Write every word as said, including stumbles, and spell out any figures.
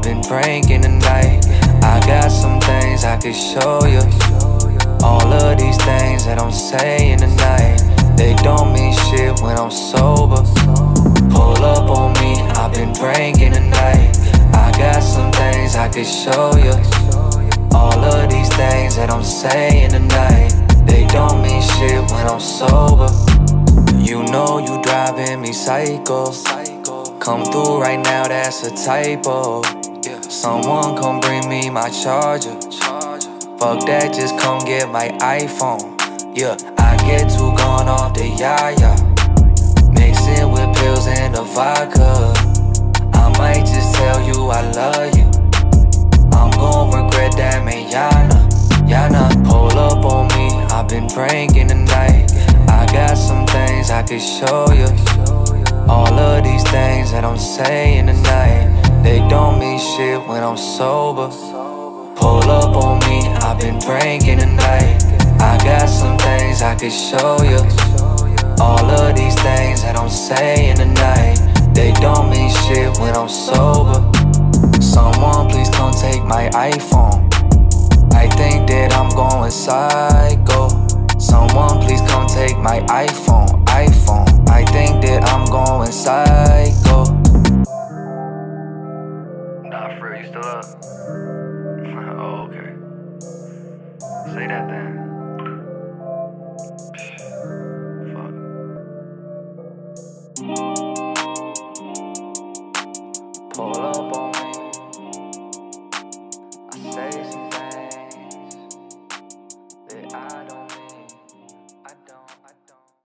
been drinking tonight. I got some things I could show you. All of these things that I'm saying tonight, they don't mean shit when I'm sober. Pull up on me, I've been drinking tonight. I got some things I could show you. All of these things that I'm saying tonight, they don't mean shit when I'm sober. You know you driving me psycho. Come through right now, that's a typo. Someone come bring me my charger. Fuck that, just come get my iPhone. Yeah, I get too gone off the yaya. Mixing with pills and the vodka. I might just tell you I love you. I'm gon' regret that, manana. Yana, pull up on me, I've been drinking tonight. I got some things I could show you. All of these things that I'm saying tonight, they don't mean shit when I'm sober. Pull up on me, I've been drinking tonight. I got some things I could show you. All of these things that I'm saying tonight, they don't mean shit when I'm sober. Someone please come take my iPhone. I think that I'm going psycho. Someone please come take my iPhone, iPhone. I think that I'm going psycho. Nah, for real, you still up? Oh, okay. Say that then. Fuck. Pull up on me. I say some things that I